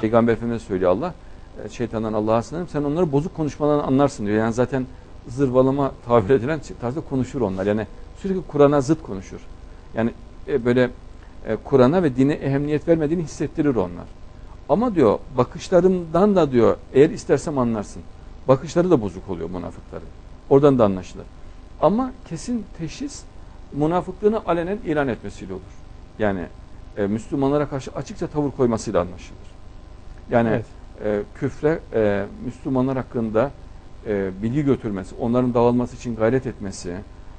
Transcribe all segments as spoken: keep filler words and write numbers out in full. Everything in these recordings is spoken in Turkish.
Peygamber Efendimiz söylüyor Allah. Şeytandan Allah'a sığınırım. Sen onları bozuk konuşmalarını anlarsın diyor. Yani zaten zırvalama tabir edilen tarzda konuşur onlar. Yani sürekli Kur'an'a zıt konuşur. Yani böyle Kur'an'a ve dine ehemmiyet vermediğini hissettirir onlar. Ama diyor bakışlarımdan da diyor eğer istersem anlarsın. Bakışları da bozuk oluyor münafıkların. Oradan da anlaşılır. Ama kesin teşhis münafıklığını alenen ilan etmesiyle olur. Yani e, Müslümanlara karşı açıkça tavır koymasıyla anlaşılır. Yani evet. e, küfre e, Müslümanlar hakkında e, bilgi götürmesi, onların dağılması için gayret etmesi,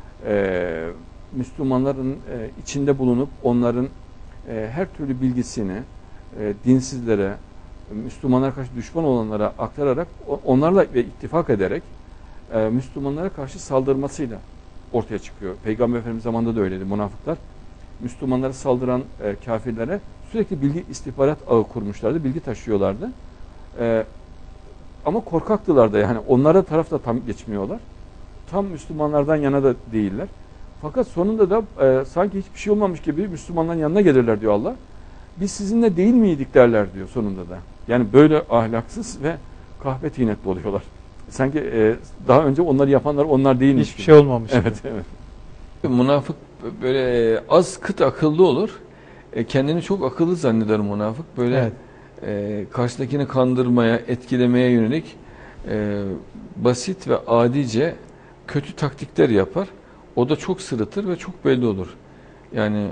e, Müslümanların e, içinde bulunup onların e, her türlü bilgisini e, dinsizlere, Müslümanlara karşı düşman olanlara aktararak, onlarla ve ittifak ederek e, Müslümanlara karşı saldırmasıyla ortaya çıkıyor. Peygamber Efendimiz zamanında da öyleydi. Münafıklar Müslümanlara saldıran e, kafirlere sürekli bilgi istihbarat ağı kurmuşlardı. Bilgi taşıyorlardı. E, ama korkaktılar da yani. Onlara taraf da tam geçmiyorlar. Tam Müslümanlardan yana da değiller. Fakat sonunda da e, sanki hiçbir şey olmamış gibi Müslümanların yanına gelirler diyor Allah. Biz sizinle değil miydik derler diyor sonunda da. Yani böyle ahlaksız ve kahpe tinetli oluyorlar. Sanki e, daha önce onları yapanlar onlar değilmiş. Hiçbir şey olmamış. Evet, evet. Münafık böyle az kıt akıllı olur. E, kendini çok akıllı zanneder münafık. Böyle evet. e, karşıdakini kandırmaya, etkilemeye yönelik e, basit ve adice kötü taktikler yapar. O da çok sırıtır ve çok belli olur. Yani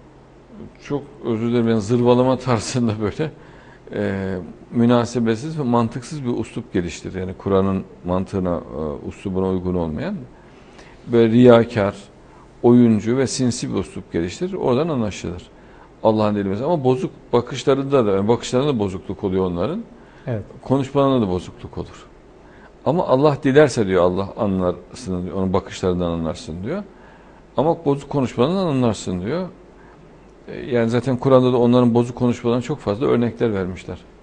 çok özür dilerim yani zırvalama tarzında böyle e, münasebetsiz ve mantıksız bir uslup geliştirir. Yani Kur'an'ın mantığına, e, uslubuna uygun olmayan böyle riyakar, oyuncu ve sinsi bir uslup geliştirir. Oradan anlaşılır. Allah'ın dilemesi. Ama bozuk bakışlarında da, yani bakışlarında da bozukluk oluyor onların. Evet. Konuşmalarında da bozukluk olur. Ama Allah dilerse diyor Allah anlarsın diyor. Onun bakışlarından anlarsın diyor. Ama bozuk konuşmalarından anlarsın diyor. Yani zaten Kur'an'da da onların bozuk konuşmalarına çok fazla örnekler vermişler.